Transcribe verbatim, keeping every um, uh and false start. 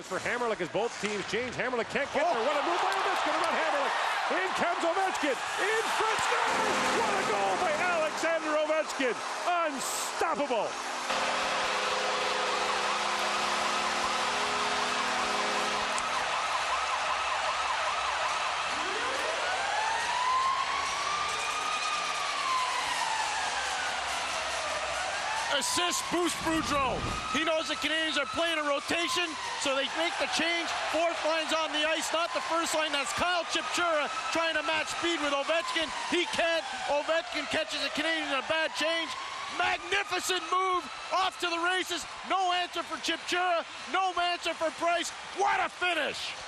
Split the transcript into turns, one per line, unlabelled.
Goes for Hamerlik as both teams change. Hamerlik can't get there. What a move by Ovechkin around Hamerlik. In comes Ovechkin. In front, scores! What a goal by Alexander Ovechkin. Unstoppable.
Assist boost Boudreau. He knows the Canadiens are playing a rotation, so they make the change. Fourth line's on the ice, not the first line. That's Kyle Chipchura trying to match speed with Ovechkin. He can't. Ovechkin catches the Canadiens in a bad change. Magnificent move, off to the races. No answer for Chipchura, no answer for Price. What a finish!